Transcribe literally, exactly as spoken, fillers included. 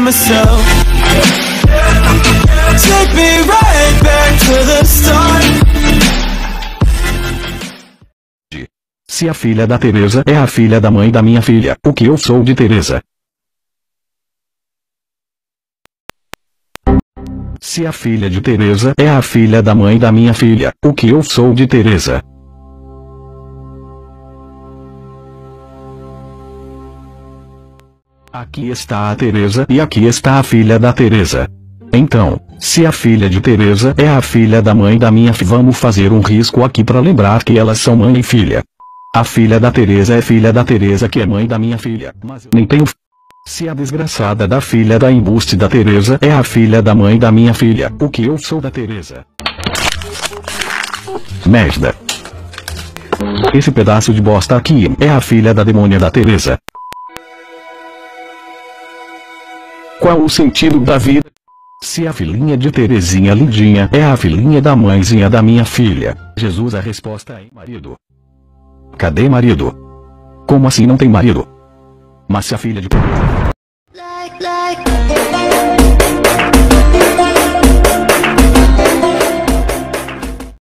myself. Take me right back to the start. Se a filha da Teresa é a filha da mãe da minha filha, o que eu sou de Teresa? Se a filha de Teresa é a filha da mãe da minha filha, o que eu sou de Teresa? Aqui está a Teresa e aqui está a filha da Teresa. Então, se a filha de Teresa é a filha da mãe da minha filha, vamos fazer um risco aqui para lembrar que elas são mãe e filha. A filha da Teresa é filha da Teresa que é mãe da minha filha, mas eu nem tenho. Se a desgraçada da filha da embuste da Teresa é a filha da mãe da minha filha, o que eu sou da Teresa? Merda. Esse pedaço de bosta aqui é a filha da demônia da Teresa. Qual o sentido da vida? Se a filhinha de Terezinha lindinha é a filhinha da mãezinha da minha filha, Jesus, a resposta é marido. Cadê marido? Como assim não tem marido? Mas se a filha de... Like, like.